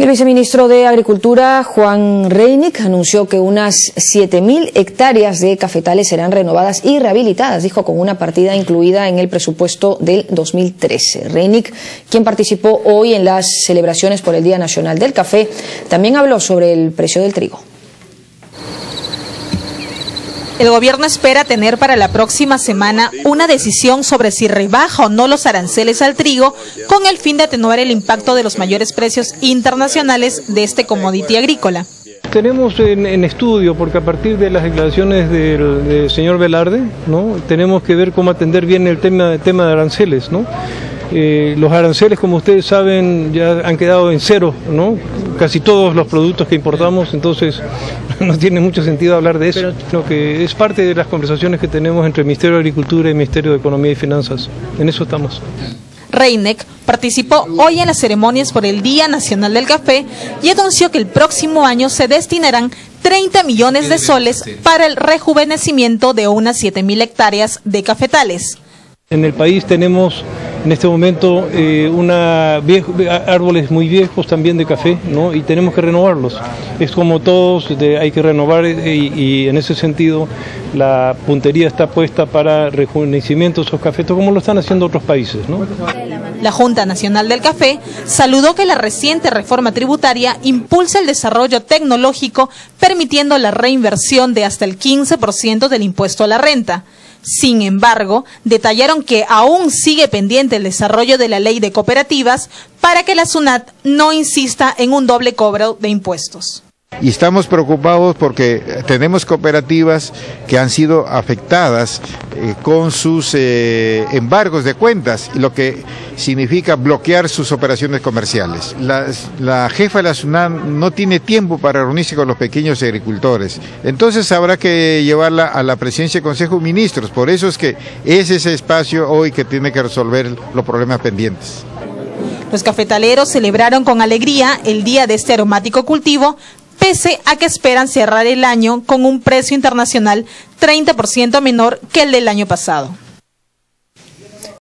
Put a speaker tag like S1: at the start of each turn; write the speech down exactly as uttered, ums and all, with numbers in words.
S1: El viceministro de Agricultura, Juan Reinick, anunció que unas siete mil hectáreas de cafetales serán renovadas y rehabilitadas, dijo, con una partida incluida en el presupuesto del dos mil trece. Reinick, quien participó hoy en las celebraciones por el Día Nacional del Café, también habló sobre el precio del trigo.
S2: El gobierno espera tener para la próxima semana una decisión sobre si rebaja o no los aranceles al trigo, con el fin de atenuar el impacto de los mayores precios internacionales de este commodity agrícola.
S3: Tenemos en, en estudio, porque a partir de las declaraciones del, del señor Velarde, ¿no?, tenemos que ver cómo atender bien el tema, el tema de aranceles, ¿no? Eh, los aranceles, como ustedes saben, ya han quedado en cero, ¿no?, casi todos los productos que importamos, entonces no tiene mucho sentido hablar de eso, sino que es parte de las conversaciones que tenemos entre el Ministerio de Agricultura y el Ministerio de Economía y Finanzas. En eso estamos.
S2: Reinick participó hoy en las ceremonias por el Día Nacional del Café y anunció que el próximo año se destinarán treinta millones de soles para el rejuvenecimiento de unas siete mil hectáreas de cafetales.
S3: En el país tenemos en este momento eh, una viejo, árboles muy viejos también de café, ¿no?, y tenemos que renovarlos. Es como todos, de, hay que renovar y, y en ese sentido la puntería está puesta para rejuvenecimiento de esos cafetos, como lo están haciendo otros países, ¿no?
S2: La Junta Nacional del Café saludó que la reciente reforma tributaria impulsa el desarrollo tecnológico, permitiendo la reinversión de hasta el quince por ciento del impuesto a la renta. Sin embargo, detallaron que aún sigue pendiente el desarrollo de la ley de cooperativas para que la SUNAT no insista en un doble cobro de impuestos.
S4: Y estamos preocupados porque tenemos cooperativas que han sido afectadas eh, con sus eh, embargos de cuentas, lo que significa bloquear sus operaciones comerciales. La, la jefa de la SUNAT no tiene tiempo para reunirse con los pequeños agricultores, entonces habrá que llevarla a la presidencia del Consejo de Ministros. Por eso es que es ese espacio hoy que tiene que resolver los problemas pendientes.
S2: Los cafetaleros celebraron con alegría el día de este aromático cultivo, pese a que esperan cerrar el año con un precio internacional treinta por ciento menor que el del año pasado.